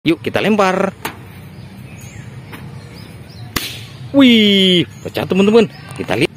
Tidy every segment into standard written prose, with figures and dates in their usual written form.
Yuk kita lempar. Wih, pecah teman-teman. Kita lihat.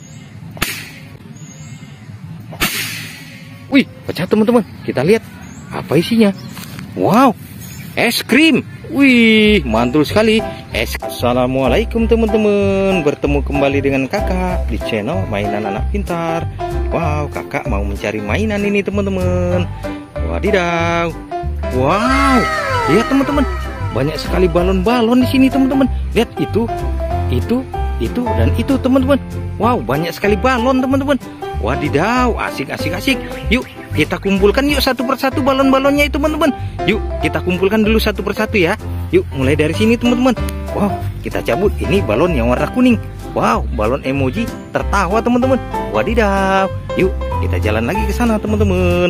Wih, pecah teman-teman. Kita lihat apa isinya. Wow, es krim. Wih, mantul sekali. Assalamualaikum teman-teman. Bertemu kembali dengan kakak di channel Mainan Anak Pintar. Wow, kakak mau mencari mainan ini teman-teman. Wadidaw. Wow, lihat teman-teman. Banyak sekali balon-balon di sini teman-teman. Lihat itu, dan itu teman-teman. Wow, banyak sekali balon teman-teman. Wadidaw, asik. Yuk kita kumpulkan yuk satu persatu balon-balonnya itu teman-teman. Yuk kita kumpulkan dulu satu persatu ya. Yuk mulai dari sini teman-teman. Wow, kita cabut. Ini balon yang warna kuning. Wow, balon emoji tertawa teman-teman. Wadidaw. Yuk kita jalan lagi ke sana teman-teman.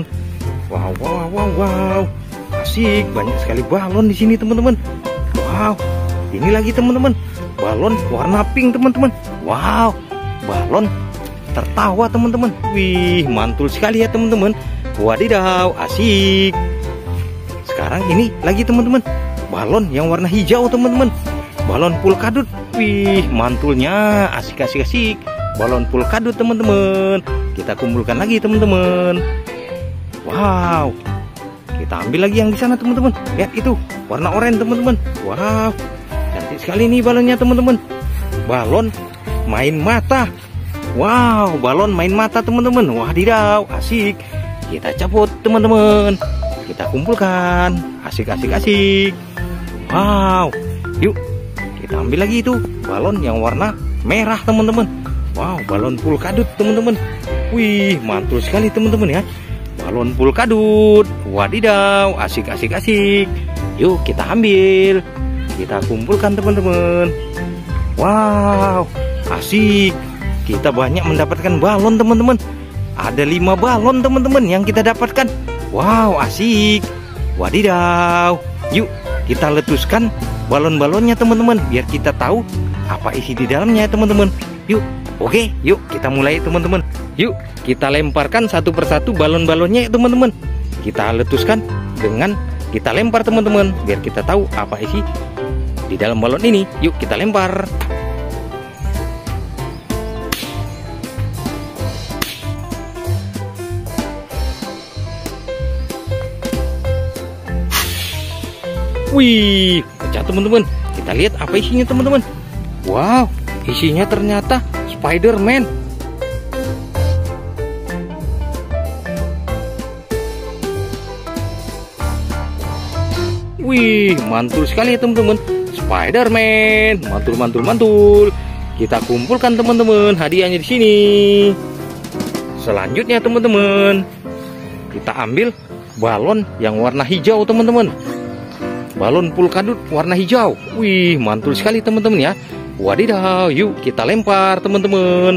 Wow. Asik, banyak sekali balon di sini teman-teman. Wow, ini lagi teman-teman. Balon warna pink teman-teman. Wow, balon tertawa teman-teman. Wih, mantul sekali ya teman-teman. Wadidaw, asik. Sekarang ini lagi teman-teman. Balon yang warna hijau teman-teman. Balon polkadot. Wih, mantulnya asik. Balon polkadot teman-teman. Kita kumpulkan lagi teman-teman. Wow, kita ambil lagi yang di sana teman-teman. Lihat itu, warna oranye teman-teman. Wow, cantik sekali nih balonnya teman-teman. Balon main mata. Wow, balon main mata teman-teman. Wadidaw, asik. Kita cabut teman-teman. Kita kumpulkan. Asik. Wow, yuk kita ambil lagi itu balon yang warna merah teman-teman. Wow, balon polkadot teman-teman. Wih, mantul sekali teman-teman ya. Balon polkadot. Wadidaw, asik. Yuk kita ambil. Kita kumpulkan teman-teman. Wow, asik. Kita banyak mendapatkan balon teman-teman. Ada 5 balon teman-teman yang kita dapatkan. Wow, asik. Wadidaw. Yuk kita letuskan balon-balonnya teman-teman, biar kita tahu apa isi di dalamnya teman-teman. Yuk. Oke, yuk kita mulai teman-teman. Yuk kita lemparkan satu persatu balon-balonnya teman-teman. Kita letuskan dengan kita lempar teman-teman, biar kita tahu apa isi di dalam balon ini. Yuk kita lempar. Wih, pecah teman-teman. Kita lihat apa isinya teman-teman. Wow, isinya ternyata Spider-Man. Wih, mantul sekali ya teman-teman. Spider-Man, mantul. Kita kumpulkan teman-teman hadiahnya di sini. Selanjutnya teman-teman, kita ambil balon yang warna hijau teman-teman. Balon polkadot warna hijau. Wih, mantul sekali teman-teman ya. Wadidaw, yuk kita lempar teman-teman.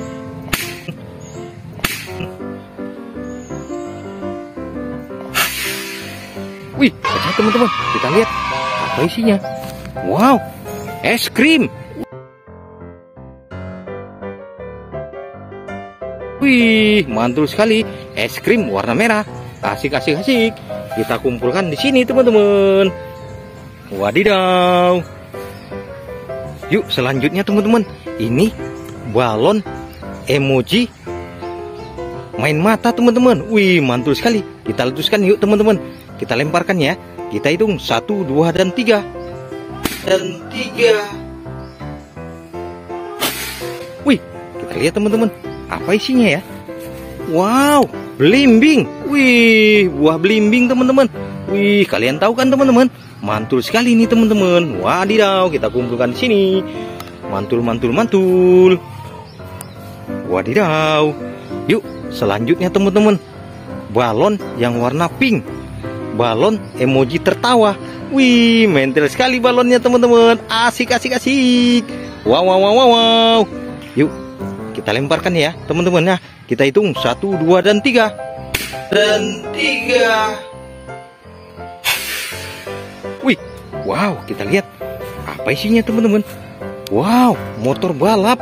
Wih, pecah teman-teman. Kita lihat apa isinya. Wow, es krim. Wih, mantul sekali. Es krim warna merah. Asik. Kita kumpulkan di sini teman-teman. Wadidaw. Yuk selanjutnya teman-teman. Ini balon emoji main mata teman-teman. Wih, mantul sekali. Kita letuskan yuk teman-teman. Kita lemparkan ya. Kita hitung 1, 2, dan 3. Wih, kita lihat teman-teman. Apa isinya ya? Wow, belimbing. Wih, buah belimbing teman-teman. Wih, kalian tahu kan teman-teman? Mantul sekali nih teman-teman. Wadidaw, kita kumpulkan di sini. Mantul. Wadidaw. Yuk, selanjutnya teman-teman. Balon yang warna pink. Balon emoji tertawa. Wih, mental sekali balonnya teman-teman. Asik. Wow. Yuk, kita lemparkan ya teman-teman ya. Kita hitung 1, 2, dan 3. Wih, wow, kita lihat apa isinya teman-teman. Wow, motor balap.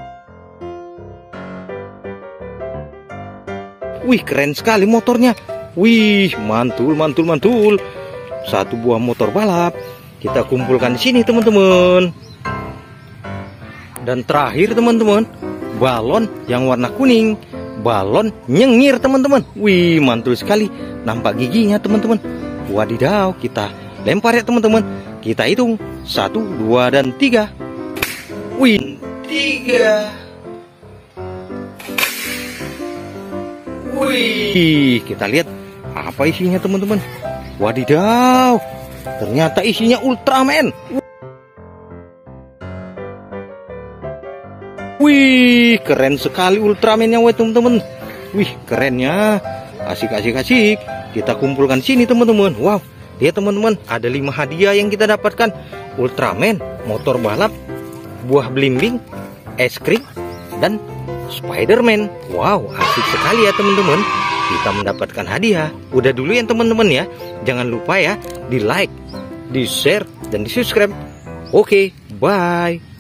Wih, keren sekali motornya. Wih, mantul, mantul, mantul. Satu buah motor balap kita kumpulkan di sini teman-teman. Dan terakhir teman-teman, balon yang warna kuning, balon nyengir teman-teman. Wih, mantul sekali. Nampak giginya teman-teman. Wadidaw, kita lempar ya teman-teman. Kita hitung 1, 2, dan 3. Wih, 3. Wih, kita lihat apa isinya teman-teman. Wadidaw, ternyata isinya Ultraman. Wih, keren sekali Ultramannya teman-teman. Wih, kerennya. Asik, asik, asik. Kita kumpulkan sini teman-teman. Wow, lihat teman-teman, ada 5 hadiah yang kita dapatkan. Ultraman, motor balap, buah belimbing, es krim, dan Spiderman. Wow, asik sekali ya teman-teman. Kita mendapatkan hadiah. Udah dulu ya teman-teman ya. Jangan lupa ya, di like, di share, dan di subscribe. Oke, bye.